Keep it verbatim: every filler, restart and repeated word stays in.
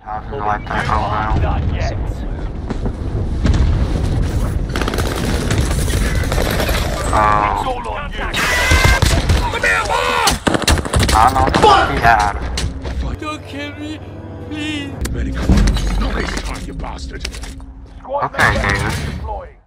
Nothing like that around. Not yet. Oh. It's all on you. I don't know what to had. Don't kill me, please. Medical. No waste time, you bastard. Squad Okay, member David. deploying.